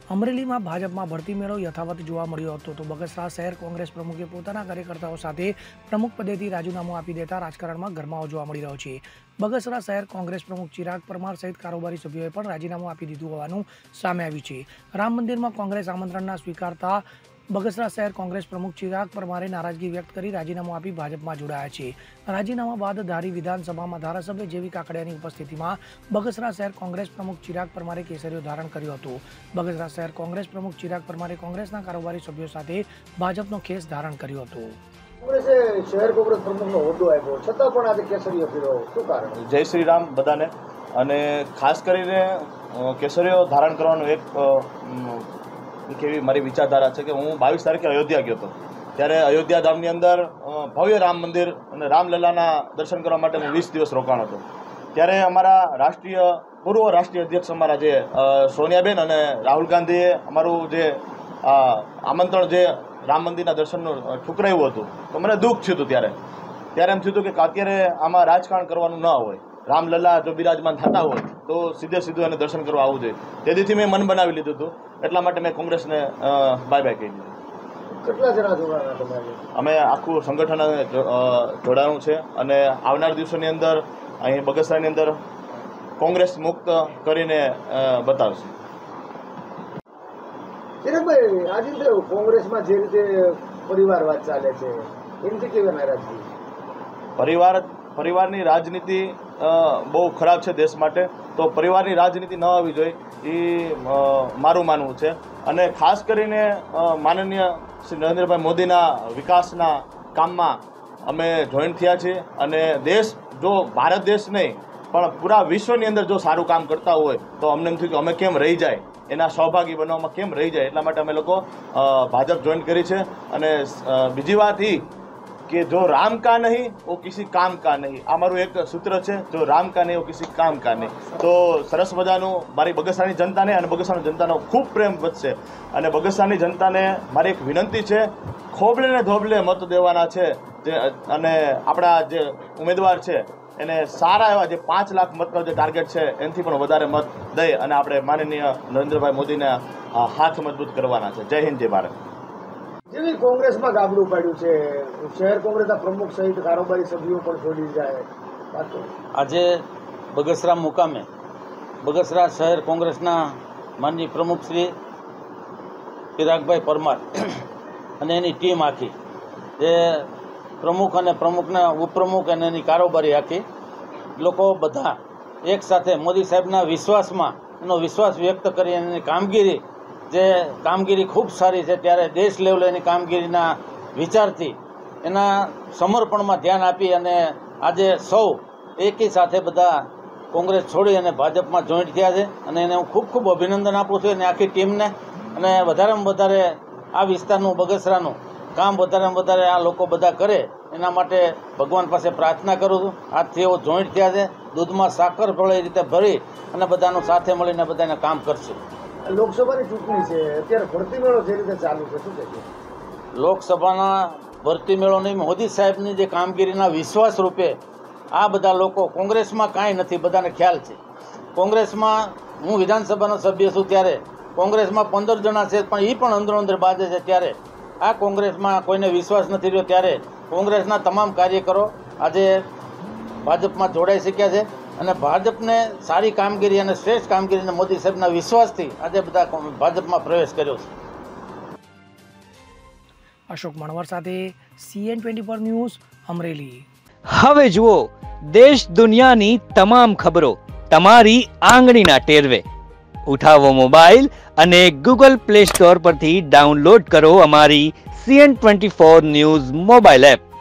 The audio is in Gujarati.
અમરેલીમાં ભાજપમાં ભરતી મેળો યથાવત જોવા મળ્યો હતો તો બગસરા શહેર કોંગ્રેસ પ્રમુખે પોતાના કાર્યકર્તાઓ સાથે પ્રમુખ પદેથી રાજીનામું આપી દેતા રાજકારણમાં ગરમાવો જોવા મળી રહ્યો છે। બગસરા શહેર કોંગ્રેસ પ્રમુખ ચિરાગ પરમાર સહિત કારોબારી સભ્યોએ પણ રાજીનામું આપી દીધું હોવાનું સામે આવ્યું છે। રામ મંદિરમાં કોંગ્રેસ આમંત્રણના સ્વીકારતા બગસરા શહેર કોંગ્રેસ પ્રમુખ ચિરાગ પરમારે નારાજગી વ્યક્ત કરી રાજીનામું આપી ભાજપમાં જોડાયા છે। રાજીનામા બાદ ધારી વિધાનસભામાં ધારાસભ્ય જેવી કાકડિયાની ઉપસ્થિતિમાં બગસરા શહેર કોંગ્રેસ પ્રમુખ ચિરાગ પરમારે કેસરીઓ ધારણ કર્યો હતો। બગસરા શહેર કોંગ્રેસ પ્રમુખ ચિરાગ પરમારે કોંગ્રેસના કારોબારી સભ્યો સાથે ભાજપનો ખેસ ધારણ કર્યો હતો। કોંગ્રેસે શહેર કોંગ્રેસ પ્રમુખનો હોદ્દો આપ્યો છતાં પણ આજે કેસરીઓ ફેરવ્યો, શું કારણ? જય શ્રી રામ બધાને। અને ખાસ કરીને કેસરીઓ ધારણ કરવાનું એક એવી મારી વિચારધારા છે કે હું 22 તારીખે અયોધ્યા ગયો હતો, ત્યારે અયોધ્યા ધામની અંદર ભવ્ય રામ મંદિર અને રામલલ્લાના દર્શન કરવા માટે હું 20 દિવસ રોકાણ હતો। ત્યારે અમારા પૂર્વ રાષ્ટ્રીય અધ્યક્ષ અમારા જે સોનિયાબેન અને રાહુલ ગાંધીએ અમારું જે આમંત્રણ જે રામ મંદિરના દર્શનનું ઠુકરાયું હતું તો મને દુઃખ થયું હતું। ત્યારે એમ થયું હતું કે અત્યારે આમાં રાજકારણ કરવાનું ન હોય, રામલલ્લા જો બિરાજમાન થતા હોય તો સીધું એને દર્શન કરવા આવવું જોઈએ। તેથી મેં મન બનાવી લીધું હતું, એટલા માટે મેં કોંગ્રેસને બાય બાય કહી દીધું। કેટલા જણા જોડાણા તમારે? અમે આખું સંગઠન જોડાણું છે અને આવનાર દિવસોની અંદર અહીં બગસરાની અંદર કોંગ્રેસ મુક્ત કરીને બતાવશે। ચિરાગભાઈ, આજે કોંગ્રેસમાં જે રીતે પરિવારવાદ ચાલે છે એનાથી કેવી નારાજગી? પરિવારની રાજનીતિ બહુ ખરાબ છે દેશ માટે, તો પરિવારની રાજનીતિ ન આવવી જોઈએ એ મારું માનવું છે। અને ખાસ કરીને માનનીય શ્રી નરેન્દ્રભાઈ મોદીના વિકાસના કામમાં અમે જોઈન થયા છીએ અને દેશ જો ભારત દેશ નહીં પણ પૂરા વિશ્વની અંદર જો સારું કામ કરતા હોય તો અમને એમ થયું કે અમે કેમ રહી જાય, એના સહભાગી બનવામાં કેમ રહી જાય, એટલા માટે અમે લોકો ભાજપ જોઈન કરી છે। અને બીજી વાત એ कि जो राम का नहीं वो किसी काम का नहीं, आ मारू एक सूत्र है, जो राम का नहीं वो किसी काम का नहीं। तो सरस मजानु मारी बगसरानी जनता ने अने बगसरानी जनता खूब प्रेम वधशे अने बगसरानी जनता ने मारी एक विनंती है, खोबले ने धोबले मत देवाना छे अने आपड़ा जे उम्मीदवार छे एने सारा एवा जे 5 लाख मतनो जे टार्गेट है एनाथी पण वधारे मत दई अने आपणे माननीय नरेंद्रभाई मोदीने हाथ मजबूत करवाना छे। जय हिंद, जय भारत। જેવી કોંગ્રેસમાં ગાબડું પાડ્યું છે, શહેર કોંગ્રેસના પ્રમુખ સહિત કારોબારી સભ્યો પણ છોડી જાય। આજે બગસરા મુકામે બગસરા શહેર કોંગ્રેસના માનનીય પ્રમુખ શ્રી ચિરાગભાઈ પરમાર અને એની ટીમ આખી જે પ્રમુખ અને પ્રમુખના ઉપપ્રમુખ અને એની કારોબારી આખી લોકો બધા એક સાથે મોદી સાહેબના વિશ્વાસમાં એનો વિશ્વાસ વ્યક્ત કરી એની કામગીરી ખૂબ સારી છે, ત્યારે દેશ લેવલે એની કામગીરીના વિચારથી એના સમર્પણમાં ધ્યાન આપી અને આજે સૌ એકી સાથે બધા કોંગ્રેસ છોડી અને ભાજપમાં જોઈન્ટ થયા છે અને એને હું ખૂબ ખૂબ અભિનંદન આપું છું અને આખી ટીમને। અને વધારેમાં વધારે આ વિસ્તારનું બગસરાનું કામ વધારેમાં વધારે આ લોકો બધા કરે એના માટે ભગવાન પાસે પ્રાર્થના કરું છું। આજથી એવો જોઈન્ટ થયા છે, દૂધમાં સાકર ભળે એ રીતે ભરી અને બધાનું સાથે મળીને બધાને કામ કરશે। લોકસભાની ચૂંટણી છે, અત્યારે ભરતી મેળો જે રીતે ચાલુ છે, શું છે? લોકસભાના ભરતી મેળો નહીં, મોદી સાહેબની જે કામગીરીના વિશ્વાસ રૂપે આ બધા લોકો કોંગ્રેસમાં કાંઈ નથી, બધાને ખ્યાલ છે। કોંગ્રેસમાં હું વિધાનસભાનો સભ્ય છું ત્યારે કોંગ્રેસમાં 15 જણા છે પણ એ પણ અંદરો અંદર બાજે છે, ત્યારે આ કોંગ્રેસમાં કોઈને વિશ્વાસ નથી રહ્યો, ત્યારે કોંગ્રેસના તમામ કાર્યકરો આજે ભાજપમાં જોડાઈ શક્યા છે અને ભાજપને સારી કામગીરી અને શ્રેષ્ઠ કામગીરીને મોદી સાહેબના વિશ્વાસથી આજે બધા ભાજપમાં પ્રવેશ કર્યો છે। અશોક મણવર સાથે CN24 ન્યૂઝ અમરેલી। હવે જુઓ દેશ દુનિયાની તમામ ખબરો તમારી આંગળીના ટેરવે। ઉઠાવો મોબાઈલ અને ગૂગલ પ્લે સ્ટોર પરથી ડાઉનલોડ કરો અમારી CN24 ન્યૂઝ મોબાઈલ એપ।